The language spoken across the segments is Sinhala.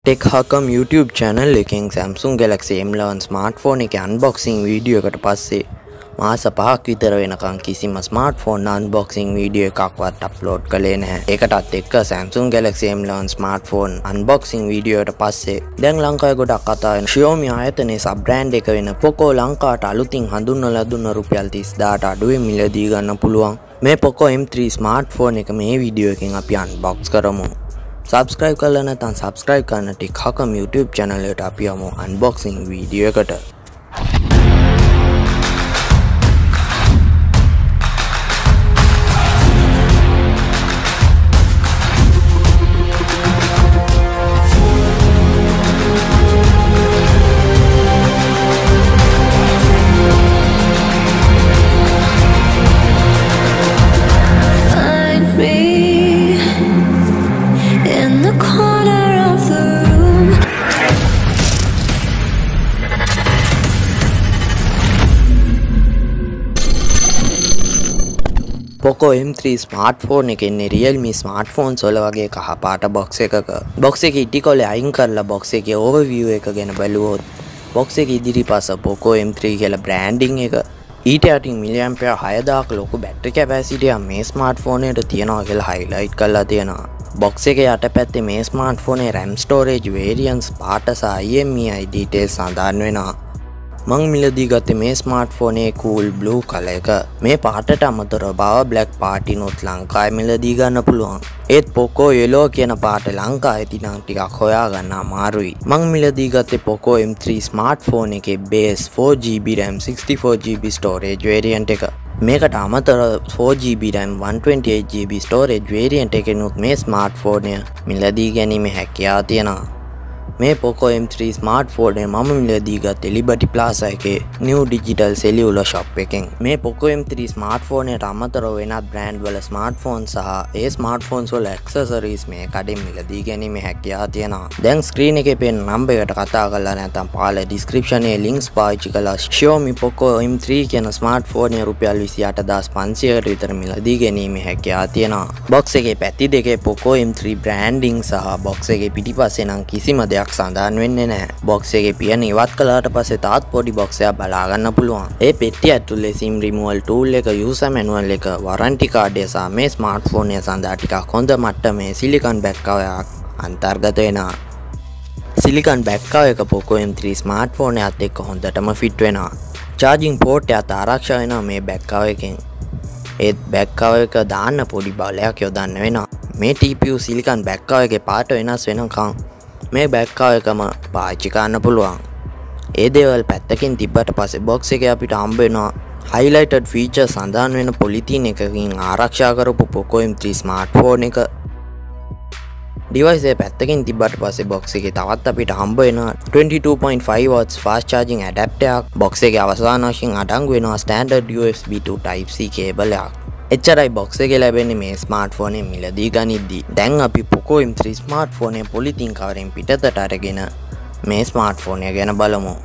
ටෙක් හකම් YouTube channel එකෙන් Samsung Galaxy M11 smartphone එකේ unboxing video එකට පස්සේ මාස 5ක් විතර වෙනකන් කිසිම smartphone unboxing video එකක්වත් upload කළේ නැහැ. ඒකටත් එක්ක Samsung Galaxy M11 smartphone unboxing video එකට පස්සේ දැන් ලංකාවේ ගොඩක් කතා වෙන Xiaomi ආයතනයේ sub brand එක වෙන Poco ලංකාවට අලුතින් හඳුන්වලා දුන්න රුපියල් 30000ට අඩුවෙන් මිලදී ගන්න පුළුවන්. මේ Poco M3 smartphone එක මේ video එකෙන් අපි unbox කරමු. Subscribe කරලා නැත්නම් subscribe කරන්න ටික හකම් YouTube channel එකට අපි යමු unboxing video එකට. Poco M3 smartphone එකේ ඉන්නේ Realme smartphones වල වගේ කහ පාට box එකක. box එකේ ඉටිකොලේ අයින් කරලා box එකේ overview එක ගැන බලුවොත් box එකේ ඉදිරිපස Poco M3 කියලා branding එක ඊට යටින් milliampere 6000ක ලොකු battery capacity එක මේ smartphone එකට තියනවා කියලා highlight කරලා තියෙනවා. box එකේ යටපැත්තේ මේ smartphone එකේ RAM storage variants පාට සහ IMEI details සඳහන් වෙනවා. මං මිලදී ගත්තේ මේ ස්මාර්ට්ෆෝන් එකේ cool blue color එක. මේ පාටට අමතරව බව black පාටිනොත් ලංකාවේ මිලදී ගන්න පුළුවන්. ඒත් Poco yellow කියන පාට ලංකාවේ තිනම් ටිකක් හොයාගන්න අමාරුයි. මං මිලදී ගත්තේ Poco M3 ස්මාර්ට්ෆෝන් එකේ base 4GB RAM 64GB storage variant එක. මේකට අමතරව 4GB RAM 128GB storage variant එකෙනුත් මේ ස්මාර්ට්ෆෝන් එක මිලදී ගැනීමේ හැකියාව තියෙනවා. මේ Poco M3 smartphone එක මම මිලදී ගත්තේ Liberty Plaza එකේ new digital cellular shop එකෙන්. මේ Poco M3 smartphone එකට අමතරව වෙනත් brand වල smartphone සහ ඒ smartphones වල accessories මේ කඩෙන් මිලදී ගැනීමේ හැකියාව තියෙනවා. දැන් screen එකේ පෙන්න number එකට කතා කරලා නැත්නම් පහළ description එකේ links පාවිච්චි කළා Xiaomi Poco M3 කියන smartphone එක රුපියල් 28500කට විතර මිලදී ගැනීමේ හැකියාව තියෙනවා. box එකේ පැති දෙකේ Poco M3 branding සහ box එකේ පිටිපස්සේ නම් කිසිම දෙයක් සඳහන් වෙන්නේ නැහැ. box එකේ පියන ඉවත් කළාට පස්සේ තාත් පොඩි box එකක් බලා ගන්න පුළුවන්. ඒ පෙට්ටිය ඇතුලේ SIM removal tool එක, user manual එක, warranty card එක සහ මේ smartphone එක සඳහා ටිකක් හොඳ මට්ටමේ silicon back cover එකක් අන්තර්ගත වෙනවා. silicon back cover එක Poco M3 smartphone එකත් එක්ක හොඳටම fit වෙනවා. charging port එකත් ආරක්ෂා වෙනවා මේ back cover එකෙන්. ඒත් back cover එක දාන්න පොඩි බලයක් යොදන්න වෙනවා. මේ TPU silicon back cover එකේ පාට වෙනස් වෙනකම් මේ back cover එකම පාවිච්චි කරන්න පුළුවන්. ඒ දේවල් පැත්තකින් තිබ්බට පස්සේ box එකේ අපිට හම්බ වෙනවා highlighted features සඳහන් වෙන polythene එකකින් ආරක්ෂා කරපු Poco M3 smartphone එක. device එක පැත්තකින් තිබ්බට පස්සේ box එකේ තවත් අපිට හම්බ වෙනවා 22.5 watts fast charging adapter එකක්. box එකේ අවසාන වශයෙන් අඩංගු වෙනවා standard USB to type C cable එකක්. එච්චරයි box එකේ ලැබෙන්නේ මේ ස්මාර්ට්ෆෝන් එක මිලදී ගනිද්දී. දැන් අපි Poco M3 ස්මාර්ට්ෆෝන් එක polythene කවරෙන් පිටතට අරගෙන මේ ස්මාර්ට්ෆෝන් එක ගැන බලමු.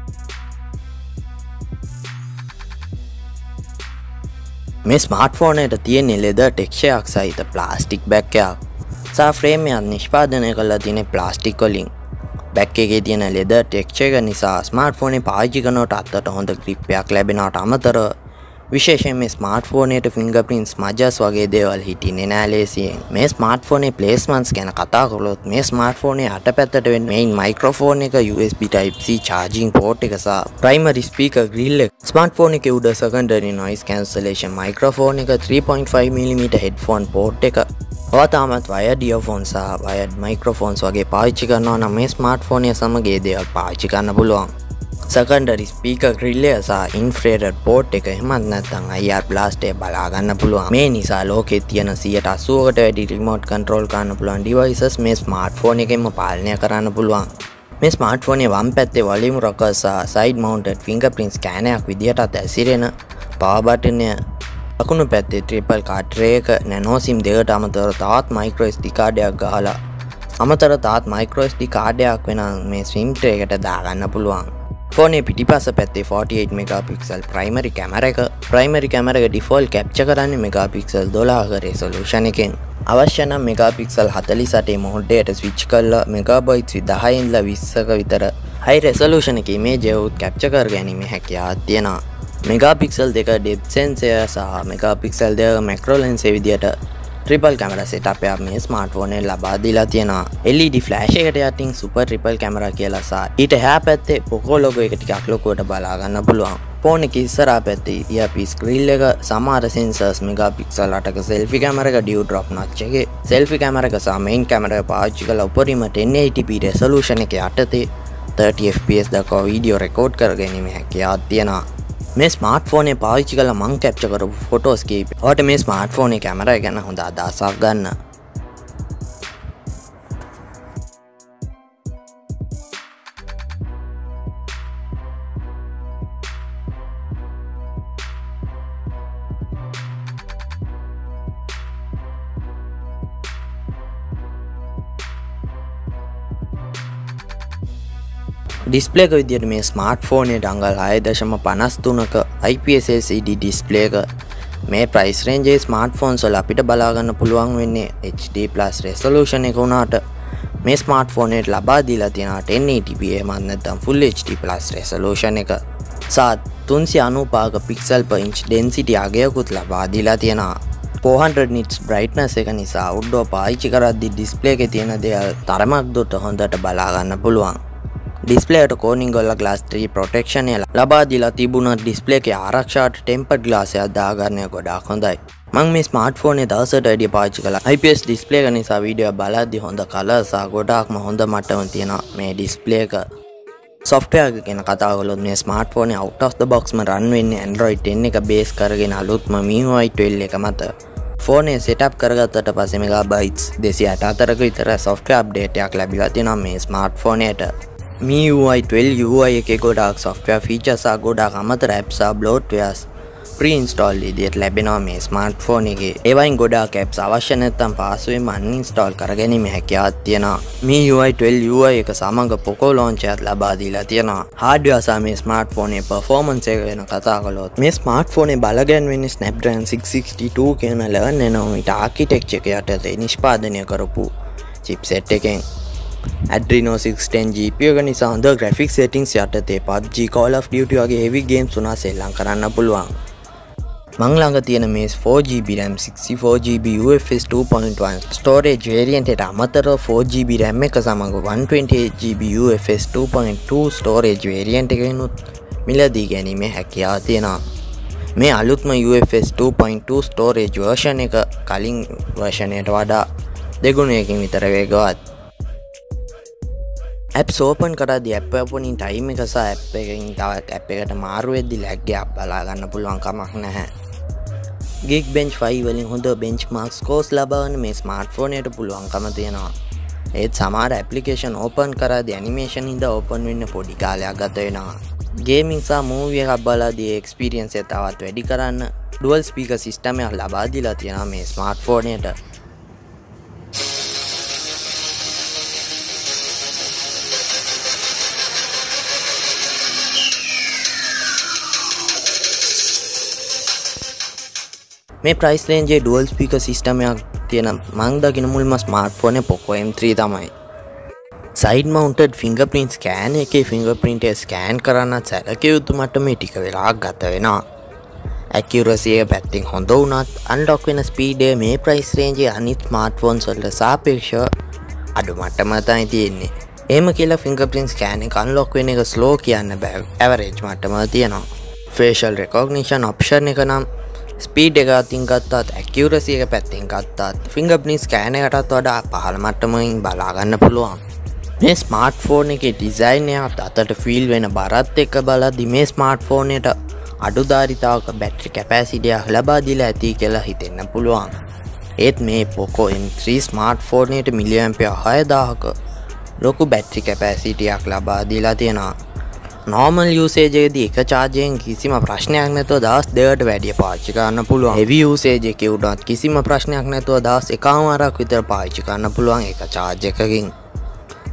මේ ස්මාර්ට්ෆෝන් එකට තියෙන leather texture එකක් සහිත plastic back එකක්. සහ frame එක නිෂ්පාදනය කරලා තියෙන plastic වලින්. back එකේ තියෙන leather texture එක නිසා ස්මාර්ට්ෆෝන් එක පාවිච්චි කරනකොට අතට හොඳ grip එකක් ලැබෙනවට අමතරව විශේෂයෙන් මේ ස්මාර්ට්ෆෝන් එකට fingerprint smudges වගේ දේවල් හිටින්නේ නැහැ ලේසියෙන්. මේ ස්මාර්ට්ෆෝන් එකේ placements ගැන කතා කළොත් මේ ස්මාර්ට්ෆෝන් එකේ අටපැත්තට වෙන main microphone එක, USB type C charging port එක සහ primary speaker grill එක. ස්මාර්ට්ෆෝන් එකේ උඩ secondary noise cancellation microphone එක, 3.5mm headphone port එක. ඔයා තාමත් wired earphones සහ wired microphones වගේ පාවිච්චි කරනවා නම් මේ ස්මාර්ට්ෆෝන් එක සමග ඒ දේවල් පාවිච්චි කරන්න පුළුවන්. secondary speaker grill එක සහ infrared port එක එහෙමත් නැත්නම් IR blast එක බලා ගන්න පුළුවන්. මේ නිසා ලෝකේ තියෙන 80%කට වැඩි remote control කරන්න පුළුවන් devices මේ smartphone එකෙන්ම පාලනය කරන්න පුළුවන්. මේ smartphone එකේ වම් පැත්තේ volume rocker සහ side mounted fingerprint scanner එකක් විදියටත් ඇසිරෙන power button එක. අකුණු පැත්තේ triple card tray එක, nano SIM දෙකට අමතරව තවත් micro SD card එකක් ගහලා අමතර තවත් micro SD card එකක් වෙන මේ SIM tray එකට දාගන්න පුළුවන්. ෆෝන් එක පිටිපස්ස පැත්තේ 48 මෙගාපික්සල් ප්‍රයිමරි කැමරා එක. ප්‍රයිමරි කැමරා එක ඩිෆෝල්ට් කැප්චර් කරන්නේ මෙගාපික්සල් 12ක රෙසොලූෂන් එකෙන්. අවශ්‍ය නම් මෙගාපික්සල් 48 මොඩ් එකට ස්විච් කරලා මෙගාබයිට්ස් 10 ඉඳලා 20ක විතර හයි රෙසොලූෂන් එකේ ඉමේජ් එක කැප්චර් කර ගැනීම හැකියාවක් තියෙනවා. මෙගාපික්සල් 2 ඩෙප්ත් සෙන්සර් සහ මෙගාපික්සල් 2 මැක්‍රෝ ලෙන්ස් විදියට ට්‍රිපල් කැමරා සෙටප් එකක් මේ ස්මාර්ට්ෆෝන් එකේ ලබා දීලා තියෙනවා. LED ෆ්ලෑෂ් එකට යටින් සුපර් ට්‍රිපල් කැමරා කියලා සහ ඊට එහා පැත්තේ Poco ලොගෝ එක ටිකක් ලොකුවට බලා ගන්න පුළුවන්. ෆෝන් එකේ ඉස්සරහා පැත්තේ earpiece grill එක, සමහර sensors මෙගාපික්සල් 8ක selfie කැමරා එක, dew drop notch එකේ selfie කැමරා එක සහ main කැමරා එක පාවිච්චි කරලා උපරිම 1080p resolution එකේ යටතේ 30 fps දක්වා වීඩියෝ රෙකෝඩ් කරගැනීමේ හැකියාවක් තියෙනවා. මේ ස්මාර්ට්ෆෝන් එක පාවිච්චි කරලා මම කැප්චර් කරපු ෆොටෝස් කීප. ඔයාලට මේ ස්මාර්ට්ෆෝන් එකේ කැමරා ගැන හොඳ අදහසක් ගන්න. ඩිස්ප්ලේ එක විදියට මේ ස්මාර්ට්ෆෝන් එකට අඟල් 6.53ක IPS LCD ඩිස්ප්ලේ එක. මේ ප්‍රයිස් රේන්ජ් එකේ ස්මාර්ට්ෆෝන්ස් වල අපිට බලා ගන්න පුළුවන් වෙන්නේ HD+ resolution එක උනාට මේ ස්මාර්ට්ෆෝන් එකට ලබා දීලා තියෙනවා 1080p එහෙමත් නැත්නම් full HD+ resolution එක. සහ 395ක pixel per inch density අගයකුත් ලබා දීලා තියෙනවා. 400 nits brightness එක නිසා outdoor පාවිච්චි කරද්දී ඩිස්ප්ලේ එකේ තියෙන දේවල් තරමක් දුරට හොඳට බලා ගන්න පුළුවන්. ඩිස්ප්ලේ එකට Corning Gorilla Glass 3 protection එක ලබා දීලා තිබුණත් ඩිස්ප්ලේ එකේ ආරක්ෂාවට tempered glass එකක් දාගන්න ගොඩාක් හොඳයි. මම මේ ස්මාර්ට්ෆෝන් එක දවසට වැඩි පාවිච්චි කළා. IPS ඩිස්ප්ලේ එක නිසා වීඩියෝ බලද්දී හොඳ කලර් සහ ගොඩාක්ම හොඳ මට්ටම තියෙනවා මේ ඩිස්ප්ලේ එක. software එක ගැන කතා කළොත් මේ ස්මාර්ට්ෆෝන් එක out of the box ම run වෙන්නේ Android 10 එක බේස් කරගෙන අලුත්ම MIUI 12 එක මත. ෆෝන් එක සෙටප් කරගත්තට පස්සේ මෙගාබයිට්ස් 284ක විතර software update එකක් ලැබිලා තියෙනවා මේ ස්මාර්ට්ෆෝන් එකට. MIUI 12 UI එකේ ගොඩාක් software features සහ ගොඩාක් අමතර apps සහ bloatwares pre-install විදියට ලැබෙනවා මේ ස්මාර්ට්ෆෝන් එකේ. ඒ වයින් ගොඩාක් apps අවශ්‍ය නැත්නම් පාසුවෙන්ම uninstall කරගැනීම හැකියාවක් තියෙනවා. MIUI 12 UI එක සමග Poco launcher එකක් ලබා දීලා තියෙනවා. hardware සහ මේ ස්මාර්ට්ෆෝන් එකේ performance එක ගැන කතා කළොත් මේ ස්මාර්ට්ෆෝන් එක බලගැන්වෙන්නේ Snapdragon 662 කියන 11 nanometer architecture එක යටතේ නිෂ්පාදනය කරපු chipset එකෙන්. Adreno 610 GPU එක නිසා හොඳ graphics settings යටතේ PUBG, Call of Duty වගේ heavy games උනා සෙල්ලම් කරන්න පුළුවන්. මං ළඟ තියෙන මේ 4GB RAM 64GB UFS 2.1 storage variant එකට අමතරව 4GB RAM එක සමග 128GB UFS 2.2 storage variant එකකිනුත් මිලදී ගැනීමේ හැකියාව තියෙනවා. මේ අලුත්ම UFS 2.2 storage version එක කලින් version එකට වඩා දෙගුණයකින් විතර වේගවත්. apps open කරද්දී app opening time එක සහ app එකකින් තවත් app එකට මාරු වෙද්දී lag එකක් බලා ගන්න පුළුවන් කමක් නැහැ. Geekbench 5 වලින් හොඳ benchmark scores ලබාගන්න මේ ස්මාර්ට්ෆෝන් එකට පුළුවන්කම තියෙනවා. ඒත් සමහර application open කරද්දී animation ඉඳ open වෙන්න පොඩි කාලයක් ගත වෙනවා. gaming සහ movie එකක් බලද්දී experience එක තවත් වැඩි කරන්න dual speaker system එකක් ලබා දීලා තියෙනවා මේ ස්මාර්ට්ෆෝන් එකට. මේ price range එකේ dual speaker system එකක් තියෙන මං දකින මුල්ම ස්මාර්ට්ෆෝන් එක Poco M3 තමයි. side mounted fingerprint scan එකේ fingerprint එක scan කරන්න සැලකිය යුතු මට්ටමේ ටික වෙලාවක් ගත වෙනවා. accuracy එක පැත්තෙන් හොඳ වුණත් unlock වෙන speed එක මේ price range එකේ අනිත් smartphones වලට සාපේක්ෂව අඩු මට්ටමක තමයි තියෙන්නේ. එහෙම කියලා fingerprint scan එක unlock වෙන එක slow කියන්න බෑ. average මට්ටමක තියෙනවා. facial recognition option එක නම් speed එක අතින් ගත්තත් accuracy එක පැත්තෙන් ගත්තත් fingerprint scan එකටත් වඩා පහළ මට්ටමකින් බලා ගන්න පුළුවන්. මේ ස්මාර්ට්ෆෝන් එකේ ඩිසයින් එක අතට ෆීල් වෙන බරත් එක්ක බලද්දි මේ ස්මාර්ට්ෆෝන් එකට අඩු ධාරිතාවක බැටරි කැපැසිටි එක ලබා දීලා ඇති කියලා හිතෙන්න පුළුවන්. ඒත් මේ Poco M3 ස්මාර්ට්ෆෝන් එකට මිලිඇම්පියර් 6000ක ලොකු බැටරි කැපැසිටි එකක් ලබා දීලා තියෙනවා. normal usage එකේදී එක charge එකෙන් කිසිම ප්‍රශ්නයක් නැතුව දවස් දෙකකට වැඩි පාවිච්චි කරන්න පුළුවන්. heavy usage එකේ උඩත් කිසිම ප්‍රශ්නයක් නැතුව දවස් එකමාරක් විතර පාවිච්චි කරන්න පුළුවන් එක charge එකකින්.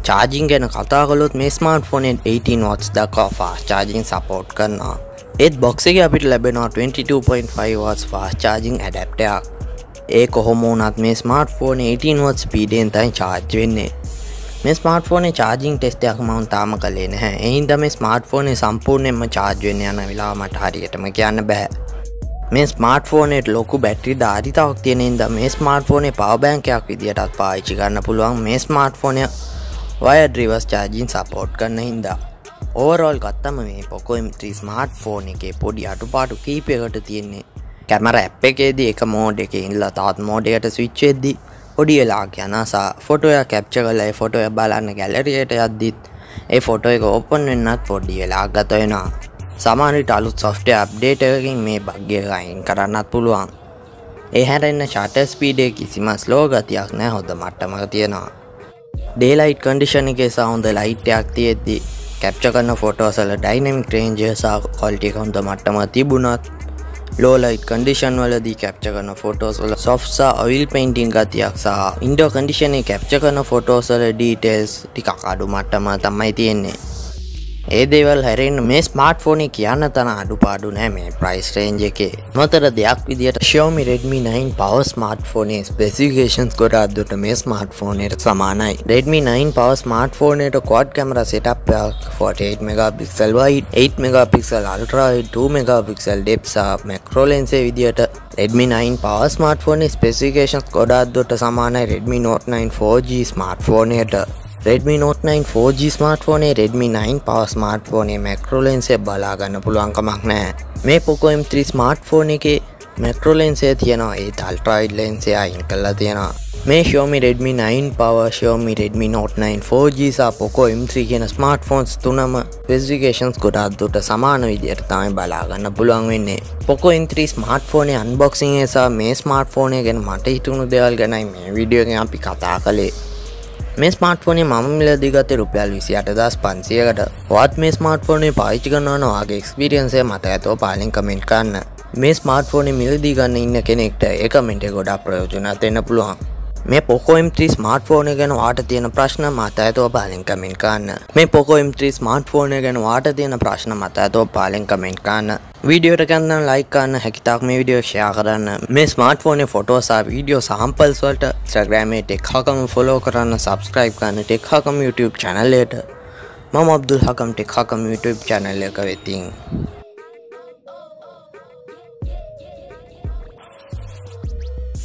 charging ගැන කතා කළොත් මේ ස්මාර්ට්ෆෝන් එක 18 watts දක්වා fast charging support කරනවා. ඒත් box එකේ අපිට ලැබෙනවා 22.5 watts fast charging adapter එකක්. ඒ කොහොම වුණත් මේ ස්මාර්ට්ෆෝන් 18 watts speed එකෙන් තමයි charge වෙන්නේ. මේ ස්මාර්ට්ෆෝන් එකේ charging test එකක් මම තාම කළේ නැහැ. ඒ හින්දා මේ ස්මාර්ට්ෆෝන් එක සම්පූර්ණයෙන්ම charge වෙන්න යන වෙලාව මට හරියටම කියන්න බෑ. මේ ස්මාර්ට්ෆෝන් එකට ලොකු බැටරි ධාරිතාවක් තියෙන හින්දා මේ ස්මාර්ට්ෆෝන් එක පවර් බැංක් එකක් විදියටත් පාවිච්චි කරන්න පුළුවන්. මේ ස්මාර්ට්ෆෝන් එක wired reverse charging support කරන හින්දා overall ගත්තම මේ Poco M3 smartphone එකේ පොඩි අඩුපාඩු කීපයකට තියෙන්නේ. කැමරා ඇප් එකේදී එක මෝඩ් එකේ ඉඳලා තවත් මෝඩ් එකට ස්විච් වෙද්දී පොඩි වෙලාවක් යනවා. ෆොටෝ එක කැප්චර් කරලා ඒ ෆොටෝ එක බලන්න ගැලරි එකට යද්දිත් ඒ ෆොටෝ එක ඕපන් වෙන්නත් පොඩි වෙලාවක් ගත වෙනවා. සමහර විට අලුත් software update එකකින් මේ බග් එක අයින් කරන්නත් පුළුවන්. ඒ හැරෙන්න shutter speed එක කිසිම slow ගතියක් නැහැ, හොඳ මට්ටමක තියෙනවා. daylight condition එකේ සහ හොඳ light එකක් තියෙද්දි capture කරන photos වල dynamic range සහ quality එක හොඳ මට්ටමක තිබුණත් low light condition වලදී capture කරන photos වල soft සහ oil painting ගතියක් සහ indoor condition එකේ capture කරන photos වල details ටිකක් අඩු මට්ටමක තමයි තියෙන්නේ. ඒ දේවල් හැරෙන්න මේ ස්මාර්ට්ෆෝන් එක කියන්න තරම් අඩුපාඩු නෑ මේ price range එකේ. මොතර දෙයක් විදියට Xiaomi Redmi 9 power smartphone එකේ specifications ගොඩාක් දුරට මේ ස්මාර්ට්ෆෝන් එකට සමානයි. Redmi 9 power smartphone එකට quad camera setup එකක් 48 megapixel wide, 8 megapixel ultra wide, 2 megapixel depth සහ macro lens ඒ විදියට Redmi 9 power smartphone එකේ specifications ගොඩාක් දුරට සමානයි Redmi Note 9 4G smartphone එකට. Redmi Note 9 4G smartphone එකේ Redmi 9 power smartphone එකේ macro lens එක බලා ගන්න පුළුවන් කමක් නැහැ. මේ Poco M3 smartphone එකේ macro lens එක තියෙනවා, ඒත් ultra wide lens එක අයින් කරලා තියෙනවා. මේ Xiaomi Redmi 9 power, Xiaomi Redmi Note 9 4G සහ Poco M3 කියන smartphones තුනම specifications ගොඩාක් දුරට සමාන විදියට තමයි බලා ගන්න පුළුවන් වෙන්නේ. Poco M3 smartphone එකේ unboxing එක සහ මේ smartphone එක ගැන මට හිතුණු දේවල් ගැනයි මේ වීඩියෝ එකෙන් අපි කතා කළේ. මේ ස්මාර්ට්ෆෝන් එක මම මිලදී ගත්තේ රුපියල් 28500කට. ඔයත් මේ ස්මාර්ට්ෆෝන් එක පාවිච්චි කරනවා නම් ඔයාගේ එක්ස්පීරියන්ස් එක මත ඇතව පාලින් කමෙන්ට් කරන්න. මේ ස්මාර්ට්ෆෝන් එක මිලදී ගන්න ඉන්න කෙනෙක්ට ඒ කමෙන්ට් එක ගොඩාක් ප්‍රයෝජනවත් වෙන්න පුළුවන්. මේ Poco M3 smartphone එක ගැන ඔයාට තියෙන ප්‍රශ්න මත ඇතව පාලින් කමෙන්ට් කරන්න. මේ Poco M3 smartphone එක ගැන ඔයාට තියෙන ප්‍රශ්න මත ඇතව පාලින් කමෙන්ට් කරන්න. වීඩියෝ එක ගන්න ලයික් කරන්න, හැකිතාක් මේ වීඩියෝ ෂෙයා කරන්න. මේ ස්මාර්ට්ෆෝන් එකේ ෆොටෝ සහ වීඩියෝ samples වලට Instagram එකේ Tech Haqam follow කරන්න, subscribe කරන්න Tech Haqam YouTube channel එකට. මම Abdul හකම් Tech Haqam YouTube channel එක වෙතින්